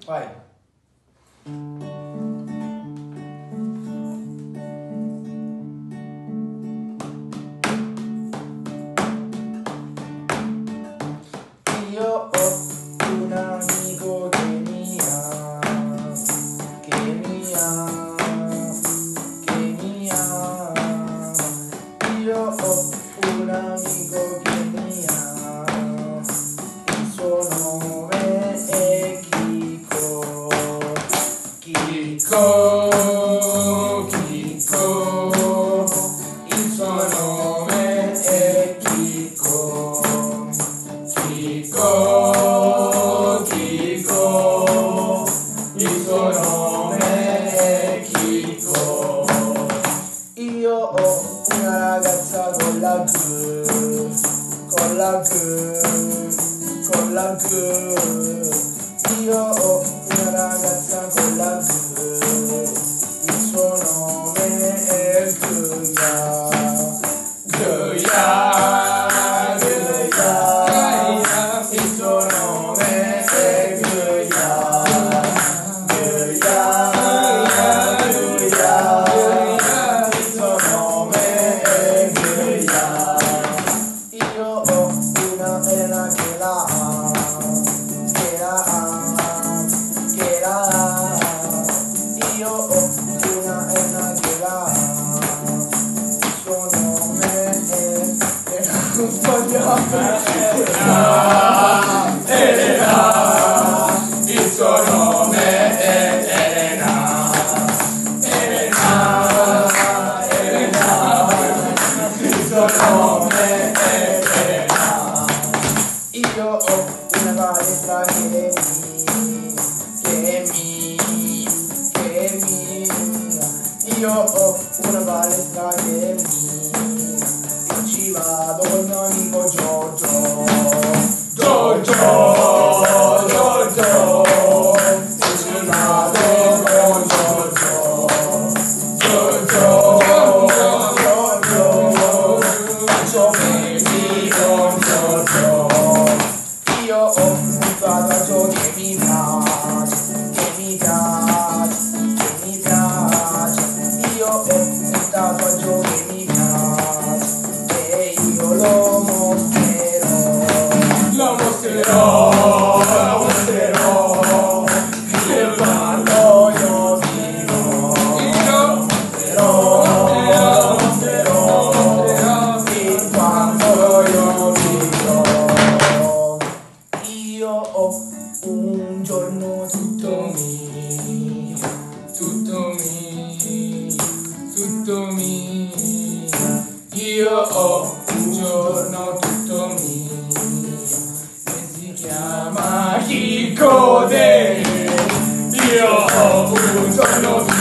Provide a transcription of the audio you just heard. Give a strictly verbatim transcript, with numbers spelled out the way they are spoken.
Vai. Io ho un amico che mi ama, che mi ama, che mi ama. Io ho un amico che mi ama, il suo nome è Chico. Chico, Chico, il suo nome è Chico. Chico, Chico, il suo nome è Chico. Io ho una ragazza con la G, con la G, con la G. Io ho una ragazza con la G, il suo nome è Gioia. Gioia. Io ho una Elena che la ama, il suo nome è Elena, non sbagliato. Elena, il suo nome è Elena. Elena, Elena, il suo nome è Elena. Io ho una palestra che mi, che mi Io ho una palestra che mi, io ci vado con mio amico Giorgio. Giorgio, Giorgio, io ci vado con Giorgio. Giorgio, Giorgio, faccio mesi con Giorgio. Io ho un tatuaggio che mi piace, che mi piace, che mi piace. Io ho un tatuaggio che mi piace e io lo mostrerò. Lo mostrerò, lo mostrerò, che quando io vivo. Lo mostrerò, lo mostrerò, che quando io vivo. Io ho un giorno tutto mio, tutto mio, tutto mio. Io ho un giorno tutto mio e si chiama Chico De. Io ho un giorno tutto